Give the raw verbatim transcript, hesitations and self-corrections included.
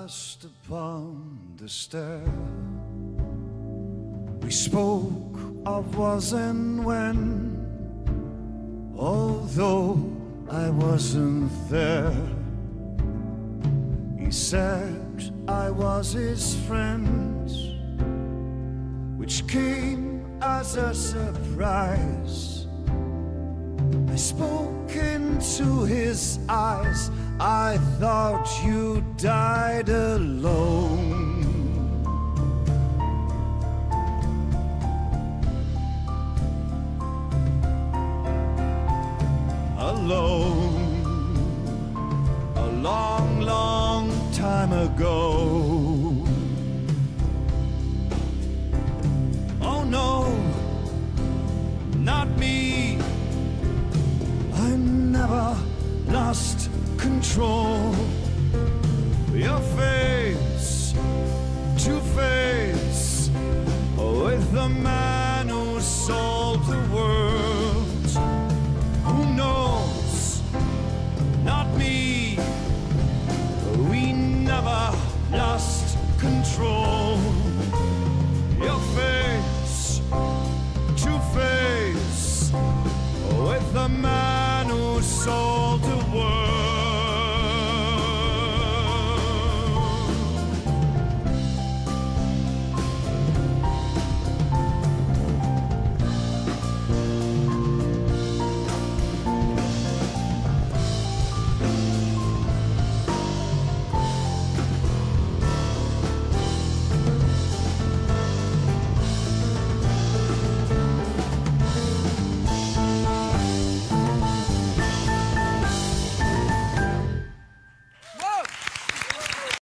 passed upon the stair. We spoke of was and when, although I wasn't there. He said I was his friend, which came as a surprise. I spoke into his eyes. I thought you died alone. Alone, a long, long time ago. Oh no, not me. I never lost control. Your face